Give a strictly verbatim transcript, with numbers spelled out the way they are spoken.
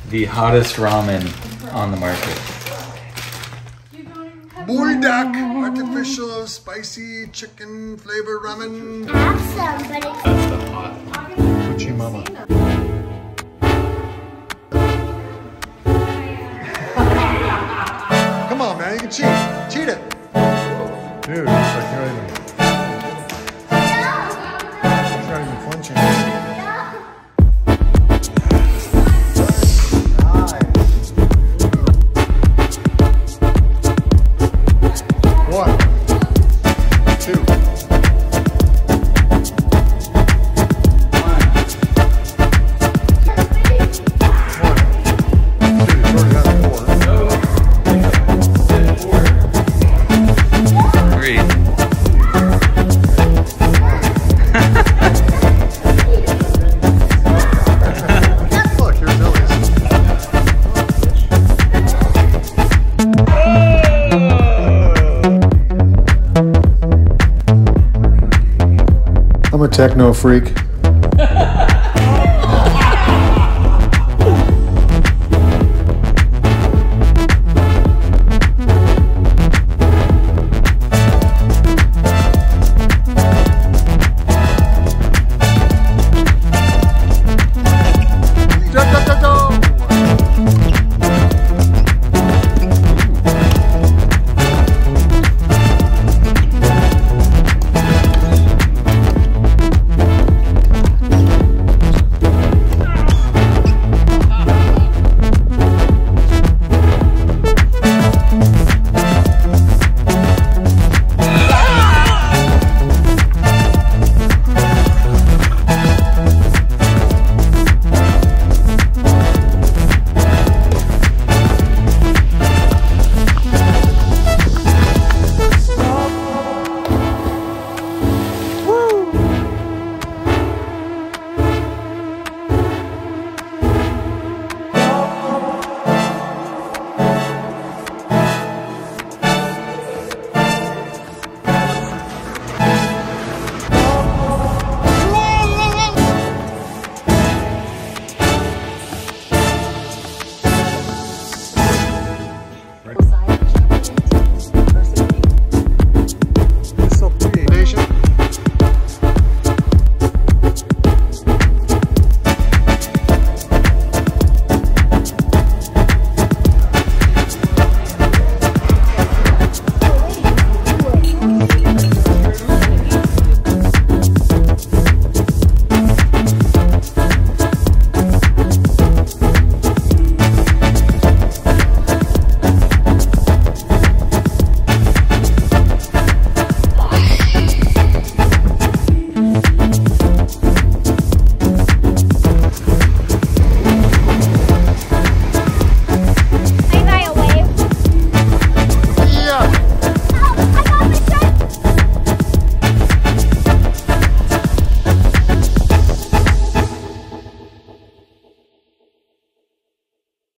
the hottest ramen on the market. Buldak artificial spicy chicken flavor ramen. Awesome, but it's That's the hot. Fuchi mama. Come on, man, you can cheat. Cheat it. Dude, it's like you're not even, it's not even flinching. One, two. I'm a techno freak.